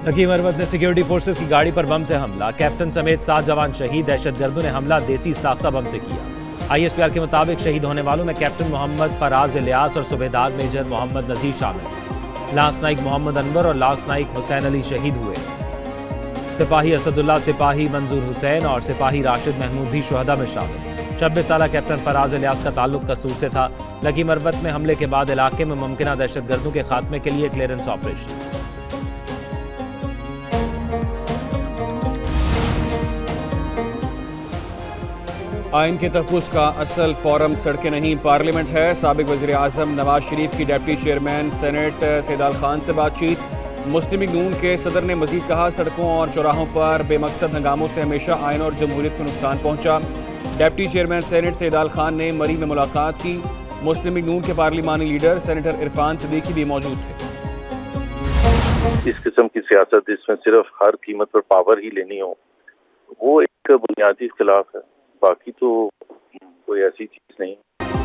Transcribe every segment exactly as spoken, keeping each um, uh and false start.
Lucky Marwat ने security forces की गाड़ी पर बम से हमला, कैप्टन समेत सात जवान शहीद। दहशतगर्दों ने हमला देसी साख्ता बम से किया। आईएसपीआर के मुताबिक शहीद होने वालों में कैप्टन मोहम्मद फराज इलियास और सूबेदार मेजर मोहम्मद नजीर शामिल। लांस नाइक मोहम्मद अनवर और लांस नाइक हुसैन अली शहीद हुए। सिपाही असदुल्ला, सिपाही मंजूर हुसैन और सिपाही राशिद महमूद भी शुहदा में शामिल। छब्बीस साल कैप्टन फराज इलियास का ताल्लुक कसूर से था। लकी मरवत में हमले के बाद इलाके में मुमकिन दहशतगर्दों के खात्मे के लिए क्लियरेंस ऑपरेशन। आइन के तहफ़्फ़ुज़ का असल फोरम सड़कें नहीं पार्लियामेंट है। साबिक वज़ीर आज़म नवाज शरीफ की deputy chairman senate Saidal Khan से बातचीत। मुस्लिम लीग नून के सदर ने मजीद कहा, सड़कों और चौराहों पर बेमकसद हंगामों से हमेशा आइन और जमहूरियत को नुकसान पहुंचा। Deputy chairman senate Saidal Khan ने मरी में मुलाकात की। मुस्लिम लीग नून के पार्लिमानी लीडर सेनेटर इरफान सिद्दीकी भी मौजूद थे। इस किस्म की सियासत जिसमें सिर्फ हर कीमत पर पावर ही लेनी हो, वो एक बुनियादी खिलाफ है। बाकी तो कोई ऐसी चीज नहीं।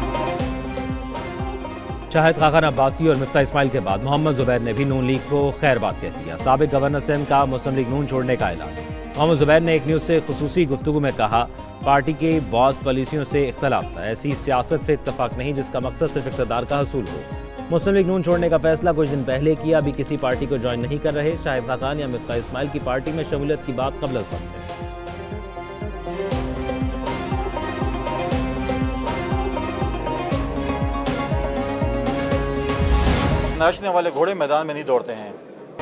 शाहिद खाखान अब्बासी और मिफ्ता इस्माइल के बाद मोहम्मद जुबैर ने भी नून लीग को खैरबाद कह दिया। साबिक गवर्नर सिंध का मुस्लिम लीग नून छोड़ने का ऐलान। मोहम्मद जुबैर ने एक न्यूज़ से खुसूसी गुफ्तगू में कहा, पार्टी के बॉस पॉलिसियों से इख्तलाफ था, ऐसी सियासत से इत्तफाक नहीं जिसका मकसद सिर्फ इक़्तिदार का हसूल हो। मुस्लिम लीग नून छोड़ने का फैसला कुछ दिन पहले किया, अभी किसी पार्टी को ज्वाइन नहीं कर रहे। शाहिद खाखान या मिफ्ता इस्माइल की पार्टी में शमूलियत की बात कबल अज़ है। नाचने वाले घोड़े मैदान में नहीं दौड़ते हैं।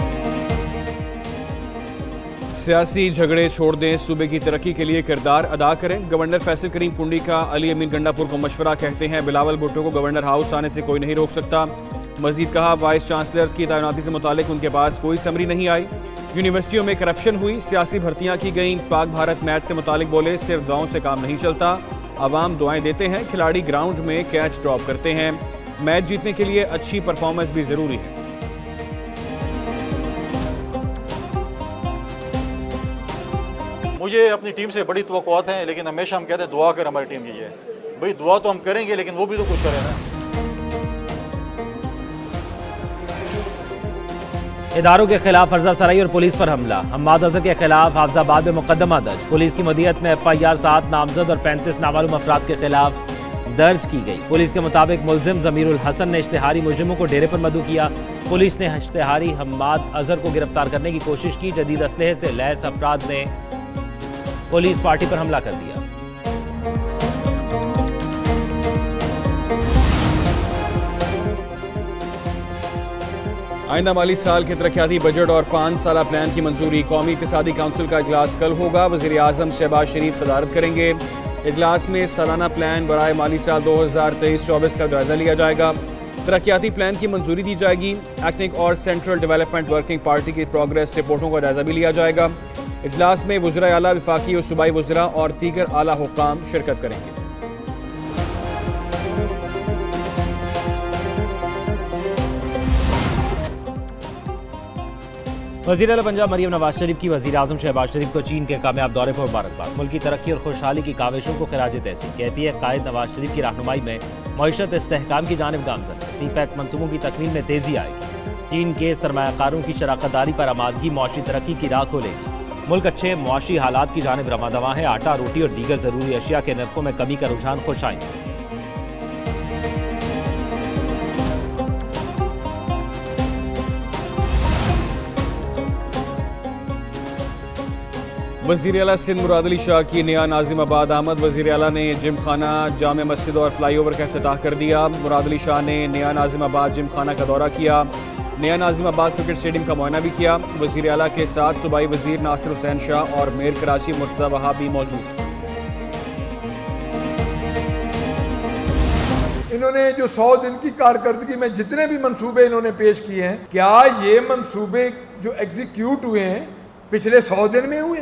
सियासी झगड़े छोड़ दें, सूबे की तरक्की के लिए किरदार अदा करें। गवर्नर फैसल करीम पुंडी का अली अमीन गंडापुर को मशवरा। कहते हैं बिलावल भुट्टो को गवर्नर हाउस आने से कोई नहीं रोक सकता। मजीद कहा, वाइस चांसलर्स की तैनाती से मुतालिक उनके पास कोई समरी नहीं आई। यूनिवर्सिटियों में करप्शन हुई, सियासी भर्तियां की गई। पाक भारत मैच से मुतालिक बोले, सिर्फ दुआओं से काम नहीं चलता, अवाम दुआएं देते हैं, खिलाड़ी ग्राउंड में कैच ड्रॉप करते हैं। मैच जीतने के लिए अच्छी परफॉर्मेंस भी जरूरी है। मुझे अपनी टीम से बड़ी तवक्कुआत हैं, लेकिन हमेशा हम कहते हैं दुआ कर हमारी टीम कीजिए। भाई दुआ तो हम करेंगे, लेकिन वो भी तो कुछ करें ना। इदारों के खिलाफ फर्जा सराई और पुलिस पर हमला। हम्माद अजहर के खिलाफ हाफिजाबाद में मुकदमा दर्ज। पुलिस की मदीयत में एफ आई आर सात नामजद और पैंतीस नामालूम अफराद के खिलाफ दर्ज की गई। पुलिस के मुताबिक मुलजिम जमीरुल हसन ने इश्तिहारी मुजरिमों को डेरे पर मदऊ किया। पुलिस ने इश्तिहारी हम्माद अजहर को गिरफ्तार करने की कोशिश की। जदीद असलहे से लैस अफराद ने पुलिस पार्टी पर हमला कर दिया। आइंदा माली साल के तरक्याती बजट और पाँच साल प्लान की मंजूरी। कौमी इक़्तिसादी काउंसिल का इजलास कल होगा। वज़ीर आज़म शहबाज शरीफ सदारत करेंगे। इजलास में सालाना प्लान बराए माली साल दो हज़ार तेईस चौबीस का जायजा लिया जाएगा। तरक्याती प्लान की मंजूरी दी जाएगी। एक्निक और सेंट्रल डेवलपमेंट वर्किंग पार्टी की प्रोग्रेस रिपोर्टों का जायजा भी लिया जाएगा। इजलास में वज़ीर आला, वफाकी और सूबाई वज़रा और दीगर आला हुक्काम शिरकत करेंगे। वज़ीर आला पंजाब मरियम नवाज शरीफ की वज़ीर आज़म शहबाज शरीफ को चीन के कामयाब दौरे पर मुबारकबाद। मुल्क की तरक्की और खुशहाली की काविशों को खिराज तहसीन। कहती है, कायद नवाज शरीफ की रहनुमाई में मईशत इस्तेहकाम की जानिब गामजन है। सी पैक मनसूबों की तकमील में तेजी आएगी। चीन के सरमायाकारों की शराकतदारी पर आमादगी मुआशी तरक्की की राह खोलेगी। मुल्क अच्छे मुआशी हालात की जानिब रवादवा है। आटा, रोटी और दीगर जरूरी अशिया के नरखों में कमी का रुझान खुश आएंगे। वज़ीर आला सिंध मुराद अली शाह की नया नाजिमाबाद आमद। वज़ीर आला ने जिम खाना, जामे मस्जिद और फ्लाईओवर का इफ्तिताह कर दिया। मुराद अली शाह ने नया नाजिमाबाद जिम खाना का दौरा किया। नया नाजिमाबाद क्रिकेट स्टेडियम का मुआयना भी किया। वज़ीर आला के साथ सूबाई वज़ीर नासिर हुसैन शाह और मेयर कराची मुर्तज़ा वहाब भी मौजूद। इन्होंने जो सौ दिन की कारकर्दगी में जितने भी मंसूबे इन्होंने पेश किए हैं, क्या ये मंसूबे जो एग्जीक्यूट हुए हैं पिछले सौ दिन में हुए?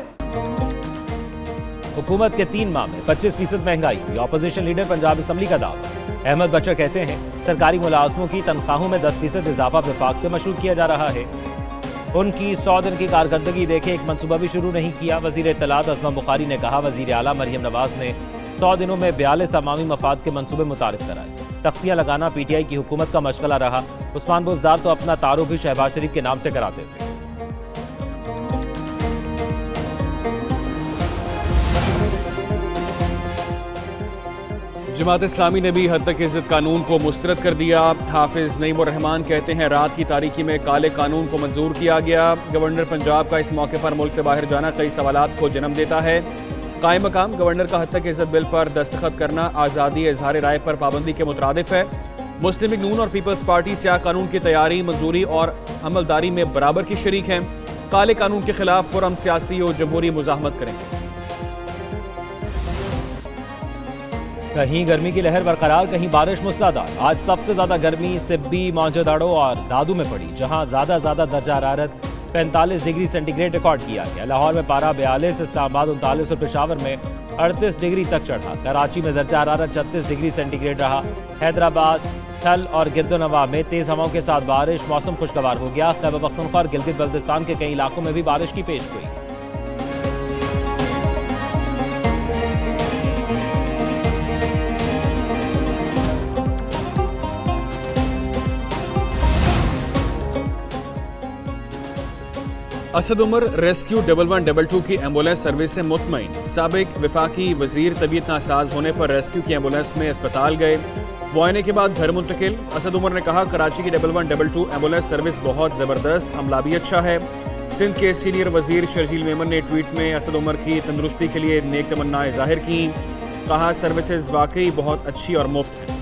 हुकूमत के तीन माह में पच्चीस फीसद महंगाई हुई। ऑपोजिशन लीडर पंजाब असम्बली का दावा। अहमद बच्चर कहते हैं, सरकारी मुलाजमों की तनख्वाहों में दस फीसद इजाफा विफाक से मशरूत किया जा रहा है। उनकी सौ दिन की कारकर्दगी देखे एक मनसूबा भी शुरू नहीं किया। वजीर इत्तलात अज़मा बुखारी ने कहा, वजीर आला मरियम नवाज ने सौ दिनों में बयालीस अवामी मफाद के मनसूबे मुतारिफ कराए। तख्तियाँ लगाना पी टी आई की हुकूमत का मशगला रहा। उस्मान बुज़दार तो अपना तारुफ भी शहबाज शरीफ के नाम से कराते थे। जमात इस्लामी ने भी हद तक इज्जत कानून को मुस्तरद कर दिया। हाफिज नईम उर रहमान कहते हैं रात की तारीकी में काले कानून को मंजूर किया गया। गवर्नर पंजाब का इस मौके पर मुल्क से बाहर जाना कई सवालात को जन्म देता है। कायम मकाम गवर्नर का हद तक इज्जत बिल पर दस्तखत करना आज़ादी इजहार राय पर पाबंदी के मुतरादिफ है। मुस्लिम लीग नून और पीपल्स पार्टी स्याह कानून की तैयारी, मंजूरी और अमलदारी में बराबर की शरीक हैं। काले कानून के खिलाफ पुरअमन सियासी और जमहूरी मुजाहमत करेंगे। कहीं गर्मी की लहर बरकरार, कहीं बारिश मूसलाधार। आज सबसे ज्यादा गर्मी सिब्बी, मौजूदाड़ो और दादू में पड़ी, जहां ज्यादा ज्यादा दर्जा हरारत पैंतालीस डिग्री सेंटीग्रेड रिकॉर्ड किया गया। लाहौर में पारा बयालीस, इस्लामाबाद उनतालीस और पेशावर में अड़तीस डिग्री तक चढ़ा। कराची में दर्जा हरारत छत्तीस डिग्री सेंटीग्रेड रहा। हैदराबाद, थल और गिरदोनवा में तेज हवाओं के साथ बारिश, मौसम खुशगवार हो गया। खैबर पख्तूनख्वा और गिलगित बल्तिस्तान के कई इलाकों में भी बारिश की पेश हुई। Asad Umar rescue double one double two की एम्बुलेंस सर्विस से मुतमईन। साबिक वफाकी वजीर तबीयत नासाज होने पर रेस्क्यू की एम्बुलेंस में अस्पताल गए, मुआयने के बाद घर मुंतकिल। असद उमर ने कहा कराची की double one double two ambulance service बहुत ज़बरदस्त, अमला भी अच्छा है। सिंध के सीनियर वजीर शर्जील मेमन ने ट्वीट में असद उमर की तंदुरुस्ती के लिए नेक तमन्नाएं जाहिर की। कहा सर्विसेज वाकई बहुत अच्छी और मुफ्त है।